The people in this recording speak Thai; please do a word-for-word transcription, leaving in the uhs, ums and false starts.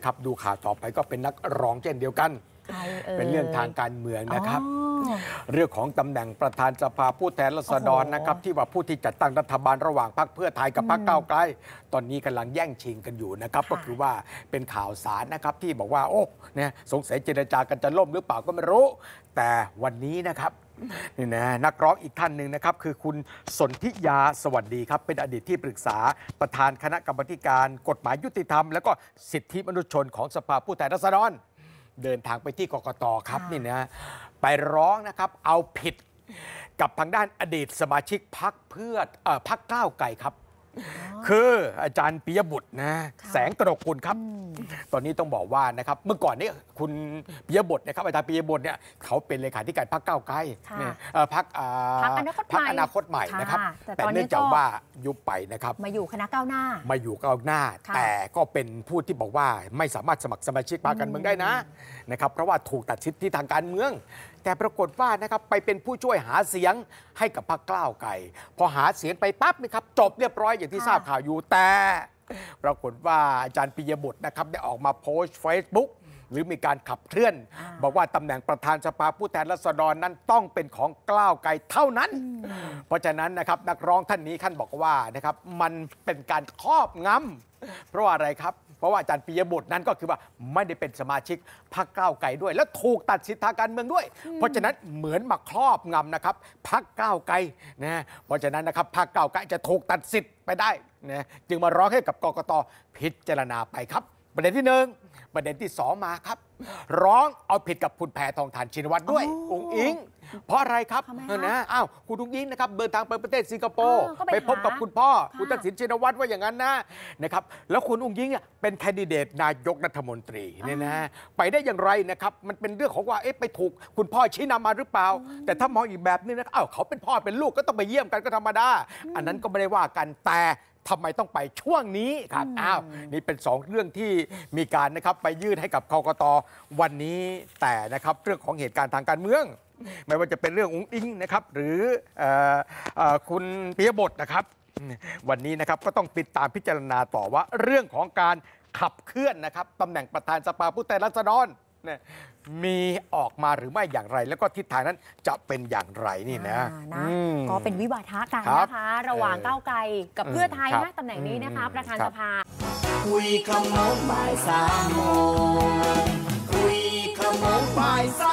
ครับดูข่าวต่อไปก็เป็นนักร้องเช่นเดียวกันเป็นเรื่องทางการเมืองนะครับเรื่องของตำแหน่งประธานสภาผู้แทนราษฎรนะครับที่ว่าผู้ที่จัดตั้งรัฐบาลระหว่างพรรคเพื่อไทยกับพรรคก้าวไกลตอนนี้กำลังแย่งชิงกันอยู่นะครับก็คือว่าเป็นข่าวสารนะครับที่บอกว่าโอ้เนี่ยสงสัยเจรจากันจะล่มหรือเปล่าก็ไม่รู้แต่วันนี้นะครับนี่นะนักร้องอีกท่านหนึ่งนะครับคือคุณสนธิยาสวัสดีครับเป็นอดีตที่ปรึกษาประธานคณะกรรมการกฎหมายยุติธรรมและก็สิทธิมนุษยชนของสภาผู้แทนราษฎรเดินทางไปที่กกต.ครับนี่นะไปร้องนะครับเอาผิดกับทางด้านอดีตสมาชิกพรรคเพื่อเอ่อพรรคก้าวไกลครับคืออาจารย์ปิยบุตรนะแสงกระโดกกุลครับตอนนี้ต้องบอกว่านะครับเมื่อก่อนนี้คุณปิยบุตรนะครับอาจารย์ปิยบุตรเนี่ยเขาเป็นเลขาธิการพรรคก้าวไกลเนี่ยพรรคพรรคอนาคตใหม่นะครับแต่เนื่องจากว่ายุบไปนะครับมาอยู่คณะก้าวหน้ามาอยู่ก้าวหน้าแต่ก็เป็นผู้ที่บอกว่าไม่สามารถสมัครสมาชิกพรรคการเมืองได้นะนะครับเพราะว่าถูกตัดสิทธิทางการเมืองแต่ปรากฏว่านะครับไปเป็นผู้ช่วยหาเสียงให้กับพรรคก้าวไกลพอหาเสียงไปปั๊บนะครับจบเรียบร้อยอย่างที่ทราบข่าวอยู่แต่ปรากฏว่าอาจารย์ปิยบุตรนะครับได้ออกมาโพสต์เฟซบุ๊กหรือมีการขับเคลื่อนบอกว่าตำแหน่งประธานสภาผู้แทนราษฎรนั้นต้องเป็นของก้าวไกลเท่านั้นเพราะฉะนั้นนะครับนักร้องท่านนี้ท่านบอกว่านะครับมันเป็นการครอบงำเพราะว่าอะไรครับเพราะว่าอาจารย์ปิยบุตรนั้นก็คือว่าไม่ได้เป็นสมาชิกพรรคก้าวไกลด้วยและถูกตัดสิทธิทางการเมืองด้วยเพราะฉะนั้นเหมือนมาครอบงำนะครับพรรคก้าวไกลนะเพราะฉะนั้นนะครับพรรคก้าวไกลจะถูกตัดสิทธิ์ไปได้นะจึงมาร้องให้กับกกต.พิจารณาไปครับประเด็นที่หนึ่งประเด็นที่สองมาครับร้องเอาผิดกับคุณแพทองธารชินวัตรด้วยอุ๋งอิงเพราะอะไรครับนะอ้าวคุณอุ๋งอิงนะครับเดินทางไปประเทศสิงคโปร์ไปพบกับคุณพ่อคุณทักษิณชินวัตรว่าอย่างนั้นนะนะครับแล้วคุณอุ๋งอิงเป็นแคนดิเดตนายกรัฐมนตรีเนี่ยนะไปได้อย่างไรนะครับมันเป็นเรื่องของว่าเอ๊ะไปถูกคุณพ่อชี้นำมาหรือเปล่าแต่ถ้ามองอีกแบบนึงนะอ้าวเขาเป็นพ่อเป็นลูกก็ต้องไปเยี่ยมกันก็ธรรมดาอันนั้นก็ไม่ได้ว่ากันแต่ทำไมต้องไปช่วงนี้ครับอ้าวนี่เป็นสองเรื่องที่มีการนะครับไปยื่นให้กับกกต.วันนี้แต่นะครับเรื่องของเหตุการณ์ทางการเมืองไม่ว่าจะเป็นเรื่องอุ๊งอิงนะครับหรือคุณปิยบุตรนะครับวันนี้นะครับก็ต้องติดตามพิจารณาต่อว่าเรื่องของการขับเคลื่อนนะครับตำแหน่งประธานสภาผู้แทนราษฎรมีออกมาหรือไม่อย่างไรแล้วก็ทิศทางนั้นจะเป็นอย่างไรนี่นะก็เป็นวิวาทะกันนะคะระหว่างก้าวไกลกับเพื่อไทยนะตำแหน่งนี้นะคะประธานสภาคุยขโมงบ่ายสามโมงคุยขโมงบ่ายสาม